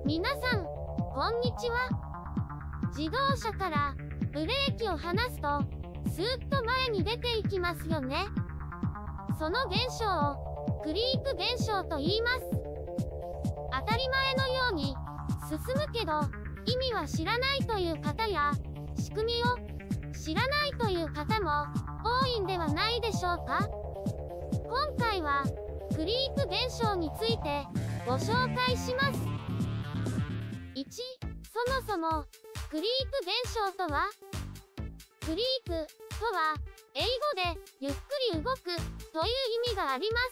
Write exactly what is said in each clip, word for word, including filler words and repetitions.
皆さん、こんにちは。自動車からブレーキを離すと、スーッと前に出ていきますよね。その現象をクリープ現象と言います。当たり前のように進むけど、意味は知らないという方や、仕組みを知らないという方も多いんではないでしょうか。今回はクリープ現象についてご紹介します。いち、そもそもクリープ現象とは、クリープとは英語でゆっくり動くという意味があります。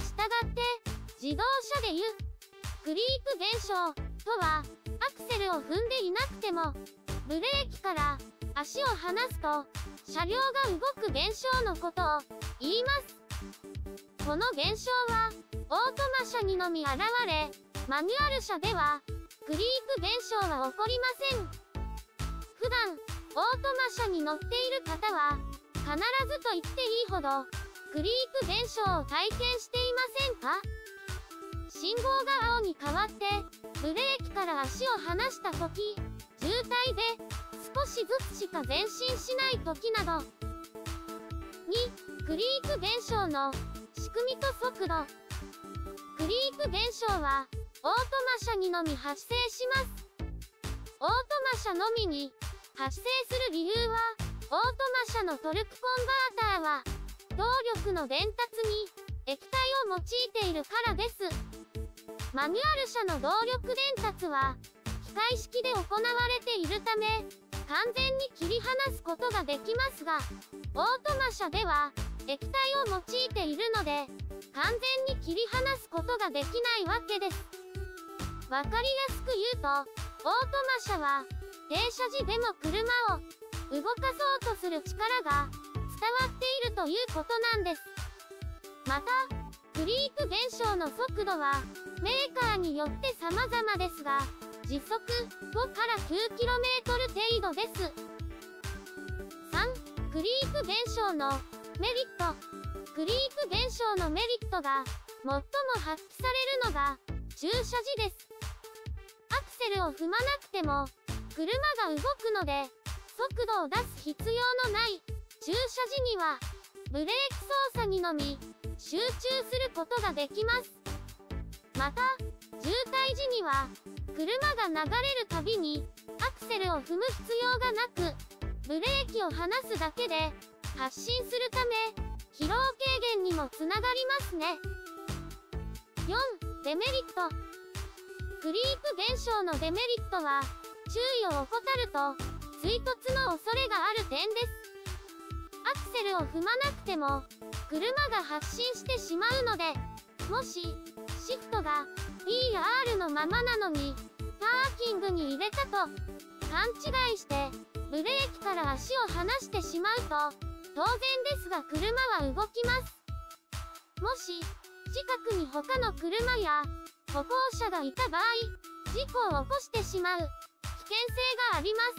したがって自動車で言うクリープ現象とは、アクセルを踏んでいなくてもブレーキから足を離すと車両が動く現象のことを言います。この現象はオートマ車にのみ現れ、マニュアル車ではクリープ現象は起こりません。普段オートマ車に乗っている方は必ずと言っていいほどクリープ現象を体験していませんか？信号が青に変わってブレーキから足を離した時、渋滞で少しずつしか前進しない時など。に、クリープ現象の仕組みと速度。クリープ現象はオートマ車にのみ発生します。オートマ車のみに発生する理由は、オートマ車のトルクコンバーターは動力の伝達に液体を用いているからです。マニュアル車の動力伝達は機械式で行われているため、完全に切り離すことができますが、オートマ車では液体を用いているので、完全に切り離すことができないわけです。わかりやすく言うと、オートマ車は停車時でも車を動かそうとする力が伝わっているということなんです。また、クリープ現象の速度はメーカーによって様々ですが、時速ごからきゅうキロメートル程度です。さん、クリープ現象のメリット。クリープ現象のメリットが最も発揮されるのが駐車時です。アクセルを踏まなくても車が動くので、速度を出す必要のない駐車時にはブレーキ操作にのみ集中することができます。また、渋滞時には車が流れるたびにアクセルを踏む必要がなく、ブレーキを離すだけで発進するため、疲労軽減にもつながりますね。よん、デメリット。クリープ現象のデメリットは、注意を怠ると追突の恐れがある点です。アクセルを踏まなくても車が発進してしまうので、もしシフトが P や R のままなのにパーキングに入れたと勘違いしてブレーキから足を離してしまうと、当然ですが車は動きます。もし近くに他の車や歩行者がいた場合、事故を起こしてしまう危険性があります。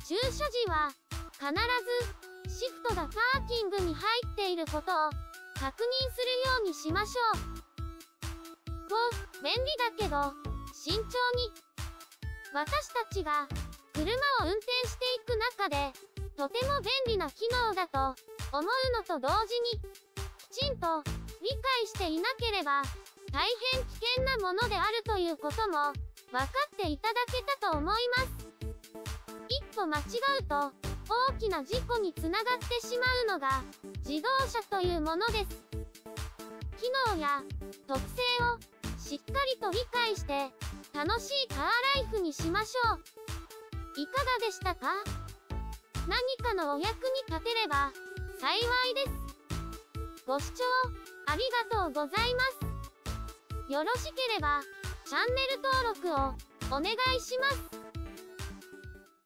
駐車時は必ずシフトがパーキングに入っていることを確認するようにしましょう。ご、便利だけど慎重に。私たちが車を運転していく中でとても便利な機能だと思うのと同時に、きちんと理解していなければ大変危険なものであるということも分かっていただけたと思います。一歩間違うと大きな事故につながってしまうのが自動車というものです。機能や特性をしっかりと理解して楽しいカーライフにしましょう。いかがでしたか？何かのお役に立てれば幸いです。ご視聴ありがとうございます。よろしければチャンネル登録をお願いします。